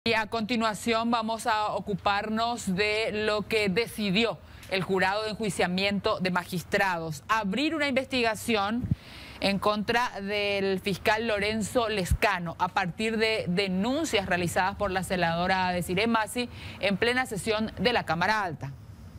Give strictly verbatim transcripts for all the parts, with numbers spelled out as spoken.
Y a continuación vamos a ocuparnos de lo que decidió el jurado de enjuiciamiento de magistrados, abrir una investigación en contra del fiscal Lorenzo Lescano a partir de denuncias realizadas por la senadora Desirée Massy en plena sesión de la Cámara Alta.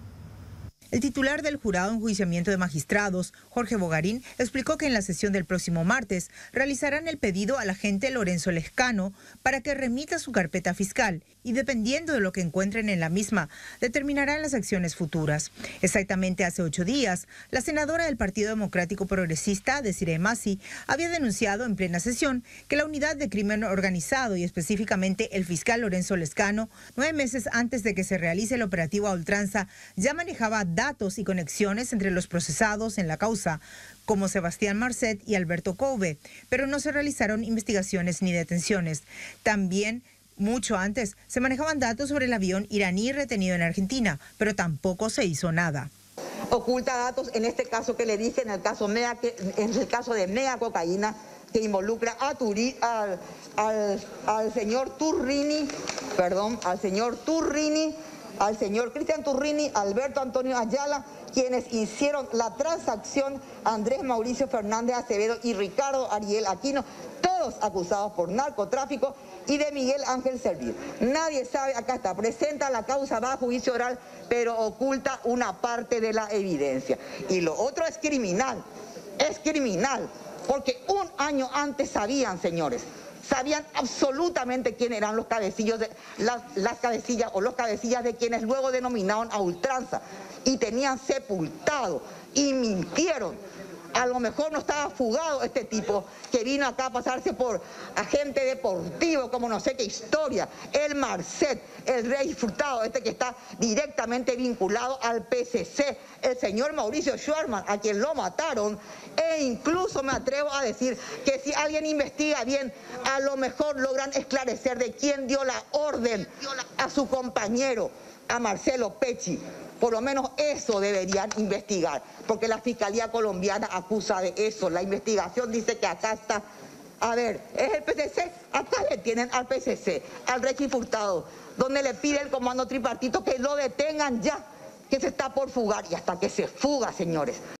El titular del jurado de enjuiciamiento de magistrados, Jorge Bogarín, explicó que en la sesión del próximo martes realizarán el pedido al agente Lorenzo Lescano para que remita su carpeta fiscal y, dependiendo de lo que encuentren en la misma, determinarán las acciones futuras. Exactamente hace ocho días, la senadora del Partido Democrático Progresista, Desirée Massy, había denunciado en plena sesión que la unidad de crimen organizado y específicamente el fiscal Lorenzo Lescano, nueve meses antes de que se realice el operativo a ultranza, ya manejaba datos y conexiones entre los procesados en la causa, como Sebastián Marcet y Alberto Couve, pero no se realizaron investigaciones ni detenciones. También, mucho antes, se manejaban datos sobre el avión iraní retenido en Argentina, pero tampoco se hizo nada. Oculta datos, en este caso que le dije, en el caso, mega, que, en el caso de mega cocaína, que involucra a Turi, al, al, al señor Turrini, perdón, al señor Turrini, al señor Cristian Turrini, Alberto Antonio Ayala, quienes hicieron la transacción, Andrés Mauricio Fernández Acevedo y Ricardo Ariel Aquino, todos acusados por narcotráfico, y de Miguel Ángel Servir. Nadie sabe, acá está, presenta la causa bajo juicio oral, pero oculta una parte de la evidencia. Y lo otro es criminal, es criminal, porque un año antes sabían, señores, sabían absolutamente quién eran los cabecillos, de, las, las cabecillas o los cabecillas de quienes luego denominaron a ultranza y tenían sepultado y mintieron. A lo mejor no estaba fugado este tipo que vino acá a pasarse por agente deportivo, como no sé qué historia, el Marcet, el Rey Furtado, este que está directamente vinculado al P C C, el señor Mauricio Schwarman, a quien lo mataron, e incluso me atrevo a decir que si alguien investiga bien, a lo mejor logran esclarecer de quién dio la orden a su compañero, a Marcelo Pecci. Por lo menos eso deberían investigar, porque la Fiscalía colombiana acusa de eso. La investigación dice que acá está, a ver, es el P C C, acá le tienen al P C C, al Rey Furtado, donde le pide el comando tripartito que lo detengan ya, que se está por fugar, y hasta que se fuga, señores.